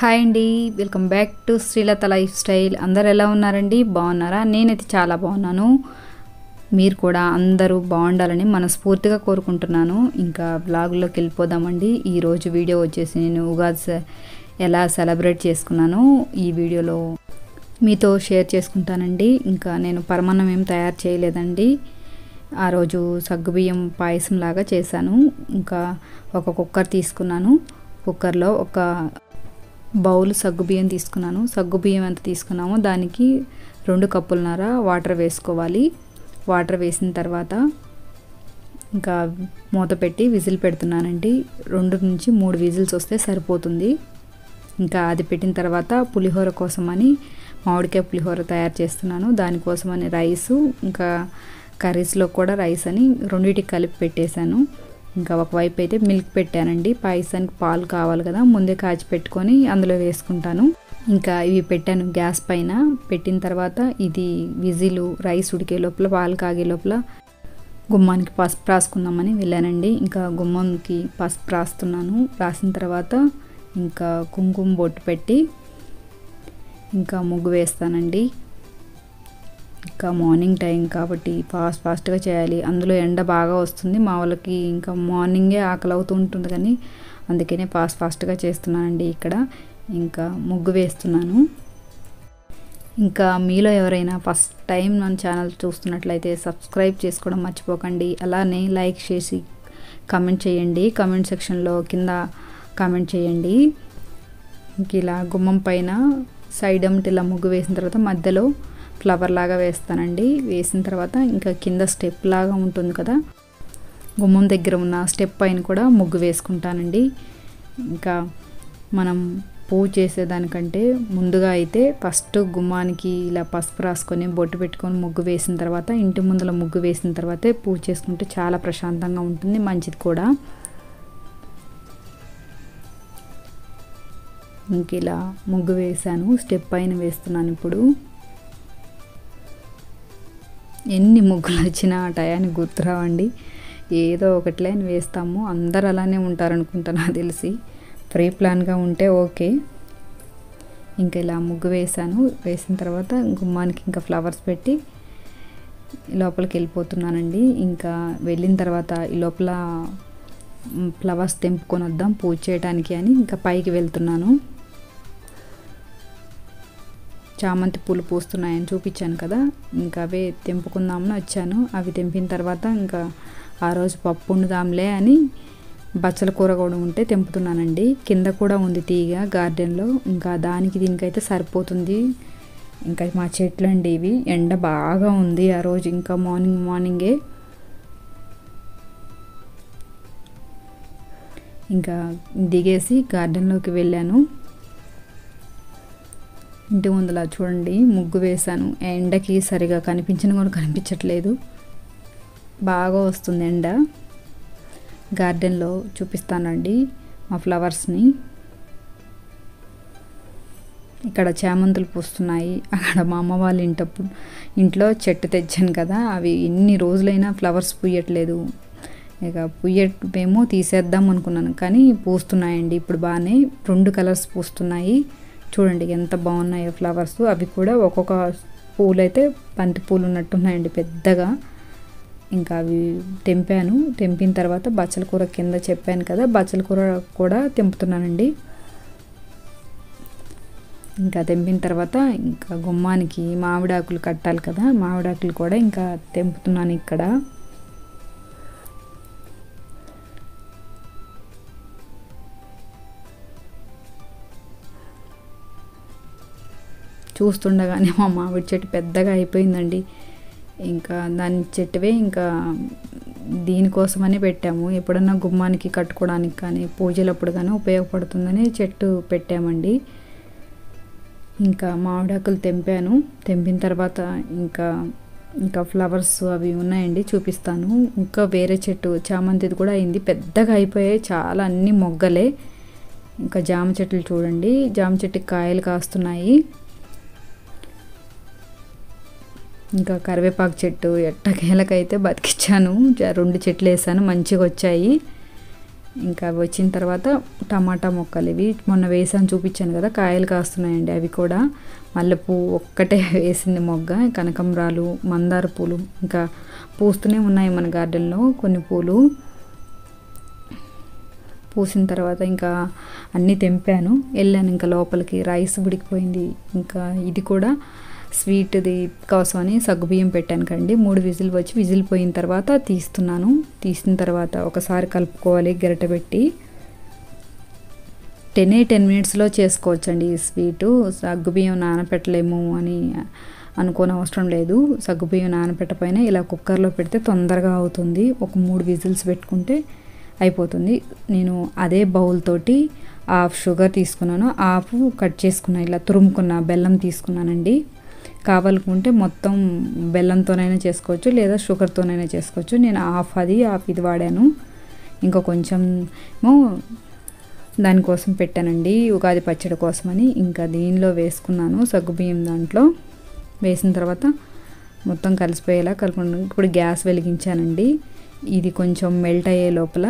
Hi అండి, welcome back to Srilatha lifestyle. అందరు ఎలా ఉన్నారండి? బాగున్నారా? నేనైతే చాలా బాగున్నాను. మీరు కూడా అందరూ బాగుండాలని మనస్ఫూర్తిగా కోరుకుంటున్నాను. ఇంకా బ్లాగ్లోకి వెళ్ళిపోదామండి. ఈరోజు వీడియో వచ్చేసి నేను ఉగాది ఎలా సెలబ్రేట్ చేసుకున్నాను ఈ వీడియోలో మీతో షేర్ చేసుకుంటానండి. ఇంకా నేను పరమాన్నం ఏం తయారు చేయలేదండి. ఆ రోజు సగ్గుబియ్యం పాయసం లాగా చేశాను. ఇంకా ఒక కుక్కర్ తీసుకున్నాను. కుక్కర్లో ఒక బౌల్ సగ్గుబియ్యం తీసుకున్నాను. సగ్గుబియ్యం ఎంత తీసుకున్నామో దానికి 2 కప్పులన్నర వాటర్ వేసుకోవాలి. వాటర్ వేసిన తర్వాత ఇంకా మూత పెట్టి విజిల్ పెడుతున్నానండి. 2 నుంచి 3 విజిల్స్ వస్తే సరిపోతుంది. ఇంకా అది పెట్టిన తర్వాత పులిహోర కోసమని మామిడికాయ పులిహోర తయారు చేస్తున్నాను. దానికోసమని రైసు, ఇంకా కర్రీస్లో కూడా రైస్ అని రెండింటికి కలిపి పెట్టేశాను. ఇంకా ఒకవైపు అయితే మిల్క్ పెట్టానండి. పాయసానికి పాలు కావాలి కదా, ముందే కాచి పెట్టుకొని అందులో వేసుకుంటాను. ఇంకా ఇవి పెట్టాను గ్యాస్ పైన. పెట్టిన తర్వాత ఇది విజిలు రైస్ ఉడికే లోపల, పాలు కాగే లోపల గుమ్మానికి పసుపు రాసుకుందామని వెళ్ళానండి. ఇంకా గుమ్మంకి పసుపు రాస్తున్నాను. రాసిన తర్వాత ఇంకా కుంకుమ బొట్టు పెట్టి ఇంకా ముగ్గు వేస్తానండి. ఇంకా మార్నింగ్ టైం కాబట్టి ఫాస్ట్గా చేయాలి. అందులో ఎండ బాగా వస్తుంది మా వాళ్ళకి. ఇంకా మార్నింగే ఆకలి అవుతూ ఉంటుంది, కానీ అందుకనే ఫాస్ట్గా చేస్తున్నానండి. ఇక్కడ ఇంకా ముగ్గు వేస్తున్నాను. ఇంకా మీలో ఎవరైనా ఫస్ట్ టైం మన ఛానల్ చూస్తున్నట్లయితే సబ్స్క్రైబ్ చేసుకోవడం మర్చిపోకండి. అలానే లైక్ చేసి కామెంట్ చేయండి. కామెంట్ సెక్షన్లో కింద కామెంట్ చేయండి. ఇంక ఇలా గుమ్మం పైన సైడ్ ఇలా ముగ్గు వేసిన తర్వాత మధ్యలో ఫ్లవర్ లాగా వేస్తానండి. వేసిన తర్వాత ఇంకా కింద స్టెప్ లాగా ఉంటుంది కదా, గుమ్మం దగ్గర ఉన్న స్టెప్ పైన కూడా ముగ్గు వేసుకుంటానండి. ఇంకా మనం పూజ చేసేదానికంటే ముందుగా అయితే ఫస్ట్ గుమ్మానికి ఇలా పసుపు రాసుకొని బొట్టు పెట్టుకొని ముగ్గు వేసిన తర్వాత, ఇంటి ముందర ముగ్గు వేసిన తర్వాతే పూజ చేసుకుంటే చాలా ప్రశాంతంగా ఉంటుంది, మంచిది కూడా. ఇంక ఇలా ముగ్గు వేసాను. స్టెప్ పైన వేస్తున్నాను. ఇప్పుడు ఎన్ని ముగ్గులు వచ్చినా ఆ టయానికి గుర్తురావండి. ఏదో ఒకటి లైన్ వేస్తాము. అందరు అలానే ఉంటారనుకుంటా నాకు తెలిసి. ప్రీ ప్లాన్గా ఉంటే ఓకే. ఇంకా ఇలా ముగ్గు వేసాను. వేసిన తర్వాత గుమ్మానికి ఇంకా ఫ్లవర్స్ పెట్టి లోపలికి వెళ్ళిపోతున్నానండి. ఇంకా వెళ్ళిన తర్వాత ఈ లోపల ఫ్లవర్స్ తెంపుకొని వద్దాం పూజ చేయడానికి అని ఇంకా పైకి వెళ్తున్నాను. చామంతి పూలు పూస్తున్నాయని చూపించాను కదా, ఇంకా అవే తెంపుకుందామని వచ్చాను. అవి తెంపిన తర్వాత ఇంకా ఆ రోజు పప్పు వండుదాంలే అని బచ్చల కూర కూడా ఉంటే తెంపుతున్నానండి. కింద కూడా ఉంది తీగ గార్డెన్లో. ఇంకా దీనికైతే సరిపోతుంది. ఇంకా మా చెట్లు అండి ఇవి. ఎండ బాగా ఉంది ఆ రోజు. ఇంకా మార్నింగే ఇంకా దిగేసి గార్డెన్లోకి వెళ్ళాను. ఇంటి ముందులా చూడండి ముగ్గు వేశాను. ఎండకి సరిగా కూడా కనిపించట్లేదు, బాగా వస్తుంది ఎండ. గార్డెన్లో చూపిస్తానండి మా ఫ్లవర్స్ని. ఇక్కడ చామంతులు పూస్తున్నాయి. అక్కడ మా అమ్మ వాళ్ళ ఇంట్లో చెట్టు తెచ్చాను కదా, అవి ఎన్ని రోజులైనా ఫ్లవర్స్ పూయట్లేదు. ఇక పూయమేమో తీసేద్దాం అనుకున్నాను, కానీ పూస్తున్నాయండి ఇప్పుడు బాగానే. 2 కలర్స్ పూస్తున్నాయి. చూడండి ఎంత బాగున్నాయో ఫ్లవర్స్. అవి కూడా ఒక్కొక్క పూలు అయితే బంతి పూలు ఉన్నట్టున్నాయండి పెద్దగా. ఇంకా అవి తెంపాను. తెంపిన తర్వాత బచ్చల కూర కింద చెప్పాను కదా, బచ్చల కూర కూడా తెంపుతున్నానండి. ఇంకా తెంపిన తర్వాత ఇంకా గుమ్మానికి మామిడాకులు కట్టాలి కదా, మామిడాకులు కూడా ఇంకా తెంపుతున్నాను ఇక్కడ. చూస్తుండగానే మా మామిడి చెట్టు పెద్దగా అయిపోయిందండి. ఇంకా దాని చెట్టువే ఇంకా దీనికోసమని పెట్టాము. ఎప్పుడన్నా గుమ్మానికి కట్టుకోవడానికి కానీ పూజలప్పుడు కానీ ఉపయోగపడుతుందని చెట్టు పెట్టామండి. ఇంకా మామిడాకులు తెంపాను. తెంపిన తర్వాత ఇంకా ఫ్లవర్స్ అవి ఉన్నాయండి, చూపిస్తాను. ఇంకా వేరే చెట్టు చామంతిది కూడా అయింది, పెద్దగా అయిపోయాయి చాలా, అన్ని మొగ్గలే. ఇంకా జామ చెట్లు చూడండి, జామ చెట్టుకి కాయలు కాస్తున్నాయి. ఇంకా కరివేపాకు చెట్టు ఎట్టకేలకైతే బతికిచ్చాను. 2 చెట్లు వేసాను, మంచిగా వచ్చాయి. ఇంకా వచ్చిన తర్వాత టమాటా మొక్కలు ఇవి మొన్న వేసాను చూపించాను కదా, కాయలు కాస్తున్నాయండి అవి కూడా. మల్లెపూ ఒక్కటే వేసింది మొగ్గ, కనకంబరాలు, మందార పూలు ఇంకా పూస్తూనే ఉన్నాయి మన గార్డెన్లో కొన్ని పూలు. పూసిన తర్వాత ఇంకా అన్నీ తెంపాను, వెళ్ళాను ఇంకా లోపలికి. రైస్ ఉడికిపోయింది, ఇంకా ఇది కూడా స్వీట్ది కోసమని సగ్గుబియ్యం పెట్టాను కండి. 3 విజిల్ వచ్చి విజిల్ పోయిన తర్వాత తీస్తున్నాను. తీసిన తర్వాత ఒకసారి కలుపుకోవాలి గరిటె పెట్టి. 10 మినిట్స్లో చేసుకోవచ్చండి ఈ స్వీటు. సగ్గుబియ్యం నానపెట్టలేము అని అనుకోని అవసరం లేదు. సగ్గుబియ్యం నానపెట్టపైన ఇలా కుక్కర్లో పెడితే తొందరగా అవుతుంది. ఒక 3 విజిల్స్ పెట్టుకుంటే అయిపోతుంది. నేను అదే బౌల్ తోటి హాఫ్ షుగర్ తీసుకున్నాను, హాఫ్ కట్ చేసుకున్నాను, ఇలా తురుముకున్న బెల్లం తీసుకున్నానండి. కావాలనుకుంటే మొత్తం బెల్లంతోనైనా చేసుకోవచ్చు, లేదా షుగర్తోనైనా చేసుకోవచ్చు. నేను హాఫ్ ఇది వాడాను. ఇంకా కొంచెం దానికోసం పెట్టానండి, ఉగాది పచ్చడి కోసమని. ఇంకా దీనిలో వేసుకున్నాను సగ్గుబియ్యం. దాంట్లో వేసిన తర్వాత మొత్తం కలిసిపోయేలా కలుపుకున్నాను. ఇప్పుడు గ్యాస్ వెలిగించానండి. ఇది కొంచెం మెల్ట్ అయ్యే లోపల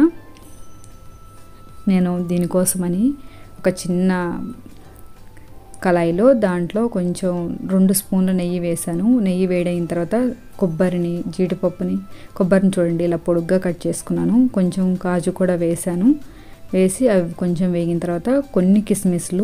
నేను దీనికోసమని ఒక చిన్న కళాయిలో దాంట్లో కొంచెం 2 స్పూన్ల నెయ్యి వేసాను. నెయ్యి వేడైన తర్వాత కొబ్బరిని, జీడిపప్పుని, కొబ్బరిని చూడండి ఇలా పొడుగ్గా కట్ చేసుకున్నాను. కొంచెం కాజు కూడా వేసాను. వేసి అవి కొంచెం వేగిన తర్వాత కొన్ని కిస్మిస్లు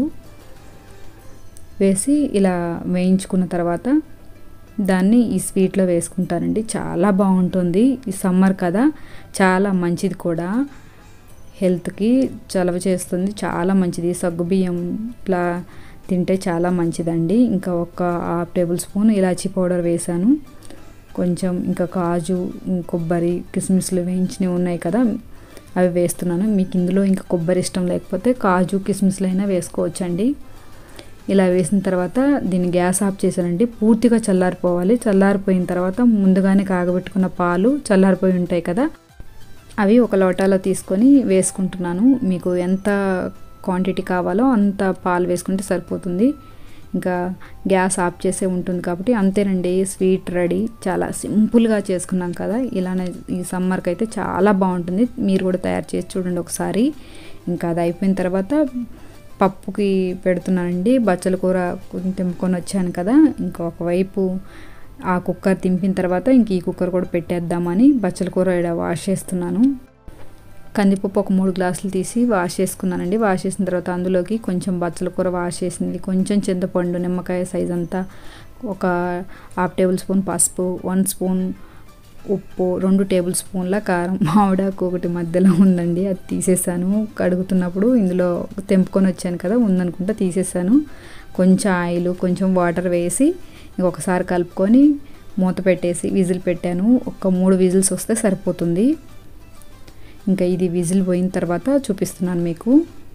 వేసి ఇలా వేయించుకున్న తర్వాత దాన్ని ఈ స్వీట్లో వేసుకుంటానండి. చాలా బాగుంటుంది. ఈ సమ్మర్ కదా, చాలా మంచిది కూడా, హెల్త్కి చలవ చేస్తుంది, చాలా మంచిది. సగ్గుబియ్యం ఇట్లా తింటే చాలా మంచిదండి. ఇంకా ఒక హాఫ్ టేబుల్ స్పూన్ ఇలాచీ పౌడర్ వేసాను. కొంచెం ఇంకా కాజు, కొబ్బరి, కిస్మిస్లు వేయించినవి ఉన్నాయి కదా, అవి వేస్తున్నాను. మీకు ఇందులో ఇంకా కొబ్బరి ఇష్టం లేకపోతే కాజు, కిస్మిస్లు అయినా వేసుకోవచ్చండి. ఇలా వేసిన తర్వాత దీన్ని గ్యాస్ ఆఫ్ చేశానండి. పూర్తిగా చల్లారిపోవాలి. చల్లారిపోయిన తర్వాత ముందుగానే కాగబెట్టుకున్న పాలు చల్లారిపోయి ఉంటాయి కదా, అవి ఒక లోటాలో తీసుకొని వేసుకుంటున్నాను. మీకు ఎంత క్వాంటిటీ కావాలో అంత పాలు వేసుకుంటే సరిపోతుంది. ఇంకా గ్యాస్ ఆఫ్ చేసే ఉంటుంది కాబట్టి అంతేనండి, స్వీట్ రెడీ. చాలా సింపుల్గా చేసుకున్నాం కదా, ఇలానే ఈ సమ్మర్కి అయితే చాలా బాగుంటుంది. మీరు కూడా తయారు చేసి చూడండి ఒకసారి. ఇంకా అది అయిపోయిన తర్వాత పప్పుకి పెడుతున్నానండి. బచ్చల కూర తెంపుకొని వచ్చాను కదా, ఇంకొకవైపు ఆ కుక్కర్ తింపిన తర్వాత ఇంక ఈ కుక్కర్ కూడా పెట్టేద్దామని బచ్చల కూర ఇక్కడ వాష్ చేస్తున్నాను. కందిపప్పు ఒక 3 గ్లాసులు తీసి వాష్ చేసుకున్నానండి. వాష్ చేసిన తర్వాత అందులోకి కొంచెం బచ్చల కూర వాష్ చేసింది, కొంచెం చింతపండు, నిమ్మకాయ సైజ్ అంతా, ఒక హాఫ్ టేబుల్ స్పూన్ పసుపు, 1 స్పూన్ ఉప్పు, 2 టేబుల్ స్పూన్ల కారం. మామిడాకు ఒకటి మధ్యలో ఉందండి, అది తీసేసాను. కడుగుతున్నప్పుడు ఇందులో తెంపుకొని వచ్చాను కదా, ఉందనుకుంటా తీసేసాను. కొంచెం ఆయిల్, కొంచెం వాటర్ వేసి ఇంకొకసారి కలుపుకొని మూత పెట్టేసి విజిల్ పెట్టాను. ఒక 3 విజిల్స్ వస్తే సరిపోతుంది. ఇంకా ఇది విజిల్ పోయిన తర్వాత చూపిస్తున్నాను మీకు.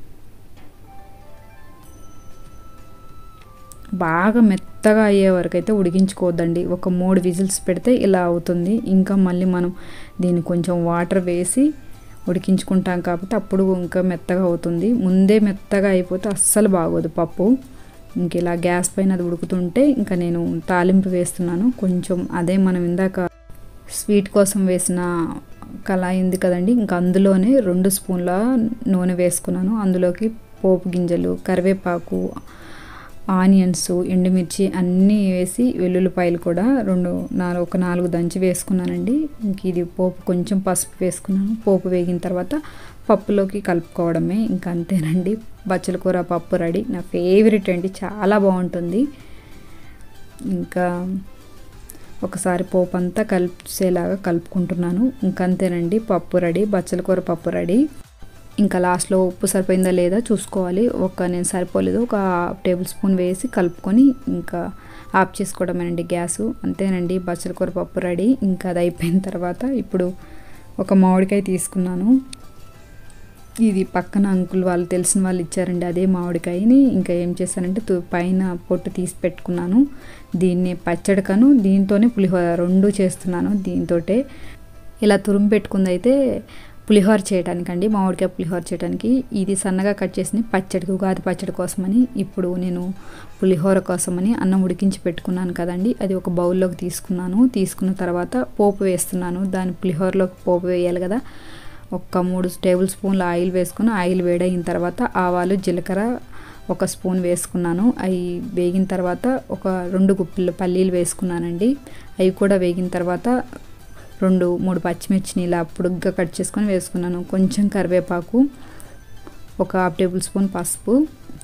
బాగా మెత్తగా అయ్యే వరకు అయితే ఉడికించుకోవద్దండి. ఒక 3 విజిల్స్ పెడితే ఇలా అవుతుంది. ఇంకా మళ్ళీ మనం దీన్ని కొంచెం వాటర్ వేసి ఉడికించుకుంటాం కాబట్టి అప్పుడు ఇంకా మెత్తగా అవుతుంది. ముందే మెత్తగా అయిపోతే అస్సలు బాగోదు పప్పు. ఇంక ఇలా గ్యాస్ పైన అది ఉడుకుతుంటే ఇంకా నేను తాలింపు వేస్తున్నాను. కొంచెం అదే మనం ఇందాక స్వీట్ కోసం వేసిన కళాయి ఉంది కదండి, ఇంకా అందులోనే 2 స్పూన్ల నూనె వేసుకున్నాను. అందులోకి పోపు గింజలు, కరివేపాకు, ఆనియన్స్, ఎండుమిర్చి అన్నీ వేసి, వెల్లుల్లిపాయలు కూడా ఒక 4 దంచి వేసుకున్నానండి. ఇంక ఇది పోపు, కొంచెం పసుపు వేసుకున్నాను. పోపు వేగిన తర్వాత పప్పులోకి కలుపుకోవడమే, ఇంకా అంతేనండి. బచ్చల కూర పప్పు రెడీ. నా ఫేవరెట్ అండి, చాలా బాగుంటుంది. ఇంకా ఒకసారి పోపు అంతా కలిసేలాగా కలుపుకుంటున్నాను. ఇంకా అంతేనండి, పప్పు రెడీ, బచ్చల కూర పప్పు రెడీ. ఇంకా లాస్ట్లో ఉప్పు సరిపోయిందా లేదా చూసుకోవాలి. నేను సరిపోలేదు, ఒక టేబుల్ స్పూన్ వేసి కలుపుకొని ఇంకా ఆఫ్ చేసుకోవడమేనండి గ్యాసు. అంతేనండి, బచ్చల కూర పప్పు రెడీ. ఇంకా అది అయిపోయిన తర్వాత ఇప్పుడు ఒక మామిడికాయ తీసుకున్నాను. ఇది పక్కన అంకుల్ వాళ్ళు తెలిసిన వాళ్ళు ఇచ్చారండి, అదే మామిడికాయని. ఇంకా ఏం చేశానంటే పైన పొట్టు తీసి పెట్టుకున్నాను. దీన్ని పచ్చడికను దీంతోనే పులిహోర 2 చేస్తున్నాను. దీంతోటే ఇలా తురుము పెట్టుకుంది అయితే పులిహోర చేయడానికండి, మామిడికాయ పులిహోర చేయడానికి. ఇది సన్నగా కట్ చేసి పచ్చడికి, ఉగాది పచ్చడి కోసమని. ఇప్పుడు నేను పులిహోర కోసమని అన్నం ఉడికించి పెట్టుకున్నాను కదండి, అది ఒక బౌల్లోకి తీసుకున్నాను. తీసుకున్న తర్వాత పోపు వేస్తున్నాను. దాని పులిహోరలోకి పోపు వేయాలి కదా, ఒక 3 టేబుల్ స్పూన్ల ఆయిల్ వేసుకుని ఆయిల్ వేడైన తర్వాత ఆవాలు జీలకర్ర 1 స్పూన్ వేసుకున్నాను. అవి వేగిన తర్వాత ఒక 2 గుప్పిళ్ళు పల్లీలు వేసుకున్నానండి. అవి కూడా వేగిన తర్వాత 2-3 పచ్చిమిర్చిని ఇలా పొడుగ్గా కట్ చేసుకొని వేసుకున్నాను. కొంచెం కరివేపాకు, ఒక 1/2 టేబుల్ స్పూన్ పసుపు.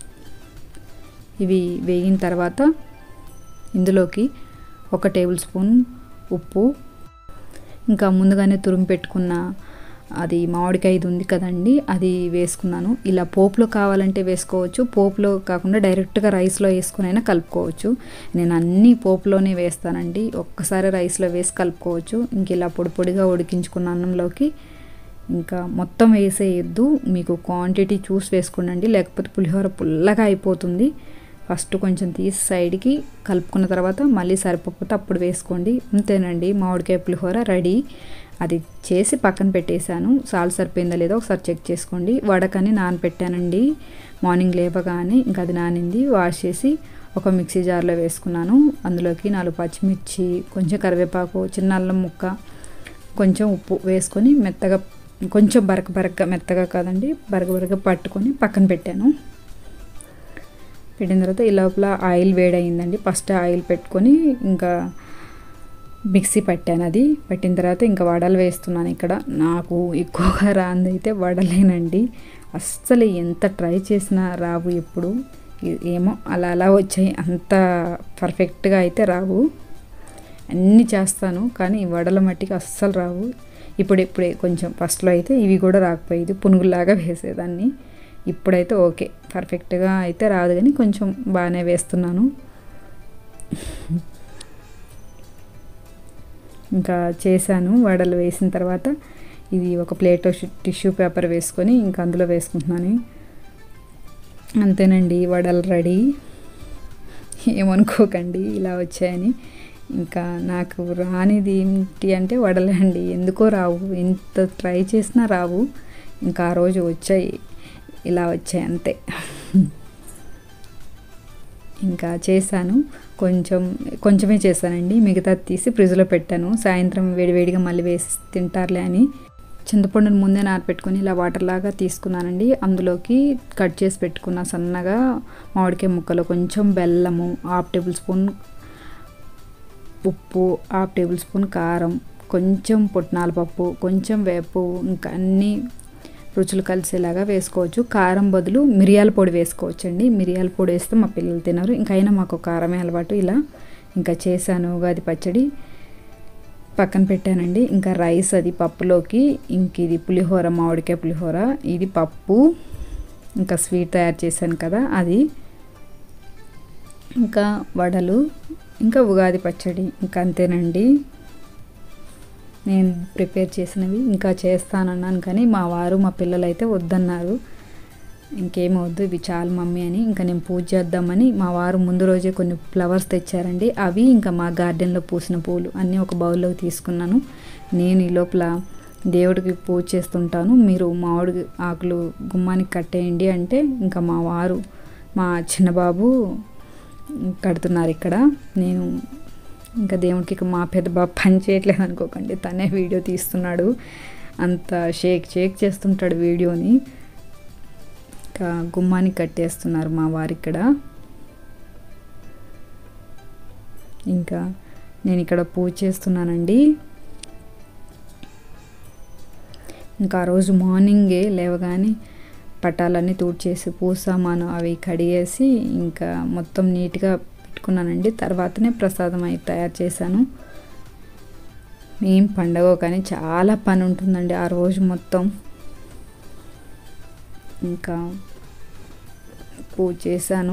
ఇవి వేగిన తర్వాత ఇందులోకి 1 టేబుల్ స్పూన్ ఉప్పు, ఇంకా ముందుగానే తురిమి పెట్టుకున్న అది మామిడికాయ ఇది ఉంది కదండి, అది వేసుకున్నాను. ఇలా పోపులో కావాలంటే వేసుకోవచ్చు, పోపులో కాకుండా డైరెక్ట్గా రైస్లో వేసుకునైనా కలుపుకోవచ్చు. నేను అన్నీ పోపులోనే వేస్తానండి. ఒక్కసారి రైస్లో వేసి కలుపుకోవచ్చు. ఇంక ఇలా పొడి పొడిగా ఉడికించుకున్న అన్నంలోకి ఇంకా మొత్తం వేసేయద్దు, మీకు క్వాంటిటీ చూసి వేసుకోండి, లేకపోతే పులిహోర పుల్లగా అయిపోతుంది. ఫస్ట్ కొంచెం తీసి సైడ్కి కలుపుకున్న తర్వాత మళ్ళీ సరిపోతే అప్పుడు వేసుకోండి. అంతేనండి, మామిడికాయ పులిహోర రెడీ. అది చేసి పక్కన పెట్టేశాను. సాల్ట్ సరిపోయిందా లేదో ఒకసారి చెక్ చేసుకోండి. వడకని నానపెట్టానండి మార్నింగ్ లేవగానే, ఇంకా అది నానింది. వాష్ చేసి ఒక మిక్సీ జార్లో వేసుకున్నాను. అందులోకి 4 పచ్చిమిర్చి, కొంచెం కరివేపాకు, చిన్న అల్లం ముక్క, కొంచెం ఉప్పు వేసుకొని మెత్తగా, కొంచెం బరకగా మెత్తగా కాదండి, బరకగా పట్టుకొని పక్కన పెట్టాను. పెట్టిన తర్వాత ఈ లోపల ఆయిల్ వేడయిందండి. ఫస్ట్ ఆయిల్ పెట్టుకొని ఇంకా మిక్సీ పట్టాను. అది పట్టిన తర్వాత ఇంకా వడలు వేస్తున్నాను. ఇక్కడ నాకు ఎక్కువగా రాందైతే వడలేనండి. అస్సలు ఎంత ట్రై చేసినా రావు ఎప్పుడు. ఏమో అలా వచ్చాయి, అంత పర్ఫెక్ట్గా అయితే రావు. అన్నీ చేస్తాను కానీ ఈ వడల మట్టికి అస్సలు రావు. ఇప్పుడే కొంచెం ఫస్ట్లో అయితే ఇవి కూడా రాకపోయేది, పునుగులాగా వేసేదాన్ని. ఇప్పుడైతే ఓకే, పర్ఫెక్ట్గా అయితే రాదు కానీ కొంచెం బాగానే వేస్తున్నాను. ఇంకా చేశాను. వడలు వేసిన తర్వాత ఇది ఒక ప్లేట్ టిష్యూ పేపర్ వేసుకొని ఇంకా అందులో వేసుకుంటున్నాను. అంతేనండి, వడలు రెడీ. ఏమనుకోకండి ఇలా వచ్చాయని. ఇంకా నాకు రానిది ఏంటి అంటే వడలే అండి. ఎందుకో రావు, ఎంత ట్రై చేసినా రావు. ఇంకా ఆ రోజు వచ్చాయి, ఇలా వచ్చాయి అంతే. ఇంకా చేశాను, కొంచెమే చేశానండి. మిగతా తీసి ఫ్రిడ్జ్లో పెట్టాను. సాయంత్రం వేడివేడిగా మళ్ళీ వేసి తింటారులే అని చింతపండుని ముందే నానపెట్టుకొని ఇలా వాటర్ లాగా తీసుకున్నానండి. అందులోకి కట్ చేసి పెట్టుకున్న సన్నగా మామిడికాయ ముక్కలు, కొంచెం బెల్లము, 1/2 టేబుల్ స్పూన్ ఉప్పు, 1/2 టేబుల్ స్పూన్ కారం, కొంచెం పుట్నాల పప్పు, కొంచెం వేపు, ఇంకా అన్నీ రుచులు కలిసేలాగా వేసుకోవచ్చు. కారం బదులు మిరియాల పొడి వేసుకోవచ్చు అండి. మిరియాల పొడి వేస్తే మా పిల్లలు తినరు, ఇంకైనా మాకు కారమే అలవాటు. ఇలా ఇంకా చేశాను. ఉగాది పచ్చడి పక్కన పెట్టానండి. ఇంకా రైస్ అది పప్పులోకి, ఇంక ఇది పులిహోర, మామిడికాయ పులిహోర, ఇది పప్పు, ఇంకా స్వీట్ తయారు చేశాను కదా అది, ఇంకా వడలు, ఇంకా ఉగాది పచ్చడి. ఇంకా అంతేనండి నేను ప్రిపేర్ చేసినవి. ఇంకా చేస్తానన్నాను కానీ మా వారు మా పిల్లలు అయితే వద్దన్నారు. ఇంకేమవద్దు, ఇవి చాలు మమ్మీ అని. ఇంకా నేను పూజ చేద్దామని మా వారు ముందు రోజే కొన్ని ఫ్లవర్స్ తెచ్చారండి. అవి ఇంకా మా గార్డెన్లో పూసిన పూలు అన్నీ ఒక బౌల్లోకి తీసుకున్నాను. నేను ఈ లోపల దేవుడికి పూజ చేస్తుంటాను, మీరు మామిడి ఆకులు గుమ్మానికి కట్టేయండి అంటే ఇంకా మా వారు, మా చిన్నబాబు కడుతున్నారు ఇక్కడ. నేను ఇంకా దేవుడికి, మా పెద్ద బాబు పని చేయట్లేదు అనుకోకండి, తనే వీడియో తీస్తున్నాడు. అంత షేక్ చేస్తుంటాడు వీడియోని. ఇంకా గుమ్మానికి కట్టేస్తున్నారు మా వారు ఇక్కడ. ఇంకా నేను ఇక్కడ పూజ చేస్తున్నానండి. ఇంకా ఆ రోజు మార్నింగే లేవగానే పటాలన్నీ తూడ్చేసి పూజ సామాను అవి కడిగేసి ఇంకా మొత్తం నీట్గా పెట్టుకున్నానండి. తర్వాతనే ప్రసాదం అయితే తయారు చేశాను. ఏం పండగ కానీ చాలా పని ఉంటుందండి ఆ రోజు మొత్తం. ఇంకా పూజ చేశాను.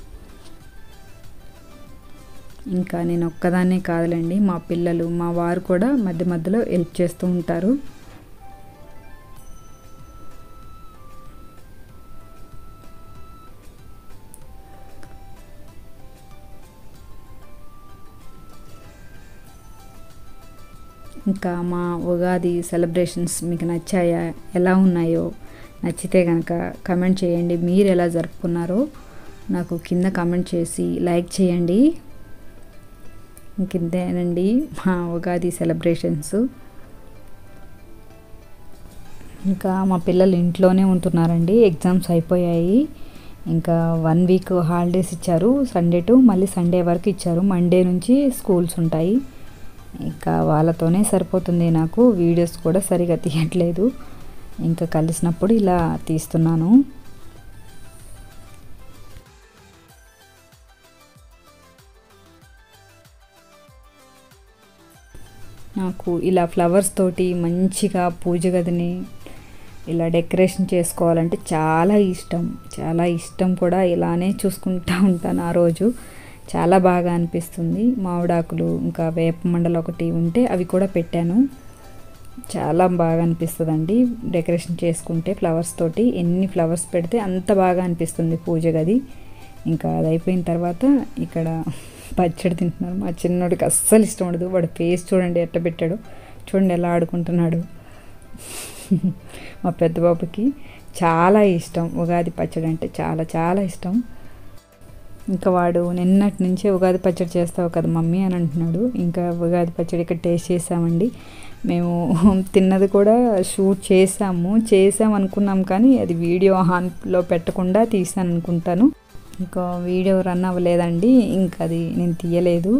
ఇంకా నేను ఒక్కదాన్నే కాదులేండి, మా పిల్లలు, మా వారు కూడా మధ్య మధ్యలో హెల్ప్ చేస్తూ ఉంటారు. ఇంకా మా ఉగాది సెలబ్రేషన్స్ మీకు నచ్చాయా, ఎలా ఉన్నాయో, నచ్చితే కనుక కమెంట్ చేయండి. మీరు ఎలా జరుపుకున్నారో నాకు కింద కమెంట్ చేసి లైక్ చేయండి. ఇంకేనండి మా ఉగాది సెలబ్రేషన్స్. ఇంకా మా పిల్లలు ఇంట్లోనే ఉంటున్నారండి, ఎగ్జామ్స్ అయిపోయాయి. ఇంకా 1 వీక్ హాలిడేస్ ఇచ్చారు, సండే టు మళ్ళీ సండే వరకు ఇచ్చారు. మండే నుంచి స్కూల్స్ ఉంటాయి. ఇంకా వాళ్ళతోనే సరిపోతుంది నాకు, వీడియోస్ కూడా సరిగా తీయట్లేదు. ఇంకా కలిసినప్పుడు ఇలా తీస్తున్నాను. నాకు ఇలా ఫ్లవర్స్ తోటి మంచిగా పూజ గదిని ఇలా డెకరేషన్ చేసుకోవాలంటే చాలా ఇష్టం కూడా. ఇలానే చూసుకుంటూ ఉంటాను. ఆ రోజు చాలా బాగా అనిపిస్తుంది. మామిడాకులు ఇంకా వేప మండలు ఒకటి ఉంటే అవి కూడా పెట్టాను. చాలా బాగా అనిపిస్తుందండి డెకరేషన్ చేసుకుంటే ఫ్లవర్స్ తోటి. ఎన్ని ఫ్లవర్స్ పెడితే అంత బాగా అనిపిస్తుంది పూజ గది. ఇంకా అది అయిపోయిన తర్వాత ఇక్కడ పచ్చడి తింటున్నారు. మా చిన్నోడికి అస్సలు ఇష్టం ఉండదు. వాడు ఫేస్ చూడండి ఎట్ట పెట్టాడు, చూడండి ఎలా ఆడుకుంటున్నాడు. మా పెద్ద బాబుకి చాలా ఇష్టం ఉగాది పచ్చడి అంటే, చాలా ఇష్టం. ఇంకా వాడు నిన్నటి నుంచే ఉగాది పచ్చడి చేస్తావు కదా మమ్మీ అని అంటున్నాడు. ఇంకా ఉగాది పచ్చడి ఇక్కడ టేస్ట్ చేసామండి. మేము తిన్నది కూడా షూట్ చేసాం అనుకున్నాం, కానీ అది వీడియో ఆన్లో పెట్టకుండా తీసాను అనుకుంటాను. ఇంకా వీడియో రన్ అవ్వలేదండి, ఇంకా అది నేను తీయలేదు.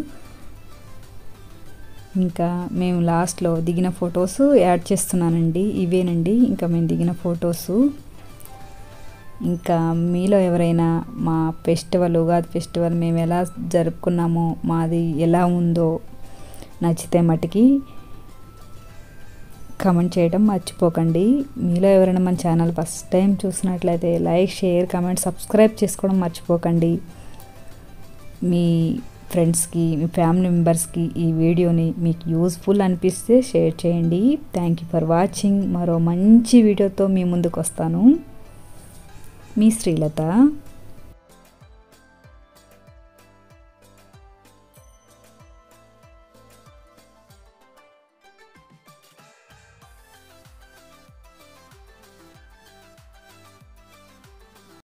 ఇంకా మేము లాస్ట్లో దిగిన ఫొటోస్ యాడ్ చేస్తున్నానండి. ఇవేనండి ఇంకా మేము దిగిన ఫొటోసు. ఇంకా మీలో ఎవరైనా మా ఫెస్టివల్, ఉగాది ఫెస్టివల్ మేము ఎలా జరుపుకున్నామో, మాది ఎలా ఉందో నచ్చితే మటుకి కమెంట్ చేయడం మర్చిపోకండి. మీలో ఎవరైనా మన ఛానల్ ఫస్ట్ టైం చూసినట్లయితే లైక్, షేర్, కమెంట్, సబ్స్క్రైబ్ చేసుకోవడం మర్చిపోకండి. మీ ఫ్రెండ్స్కి, మీ ఫ్యామిలీ మెంబర్స్కి ఈ వీడియోని మీకు యూస్ఫుల్ అనిపిస్తే షేర్ చేయండి. Thank you for watching. మరో మంచి వీడియోతో మీ ముందుకు వస్తాను. మీ శ్రీలత.